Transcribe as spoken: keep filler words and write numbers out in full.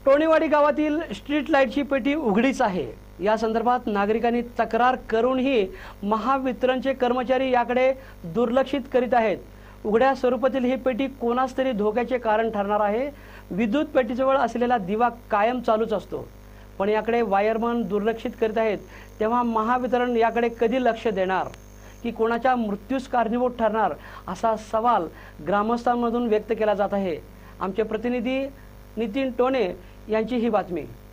टोणेवाडी गावातील स्ट्रीट लाईटची पेटी उघडीच आहे। या संदर्भात नागरिकांनी तक्रार करूनही महावितरणचे कर्मचारी याकडे दुर्लक्षित करीत आहेत। उघड्या स्वरूपातील ही पेटी कोणास तरी धोक्याचे कारण ठरणार आहे। विद्युत पेटीजवळ असलेला दिवा कायम चालूच असतो, पण याकडे वायरमन दुर्लक्षित करीत आहेत। तेव्हा महावितरण याकडे कधी लक्ष देणार की कोणाच्या मृत्यूस कारणीभूत ठरणार, असा सवाल ग्रामस्थांमधून व्यक्त केला जात आहे। आमचे प्रतिनिधी नितीन टोणे यांची ही बातमी।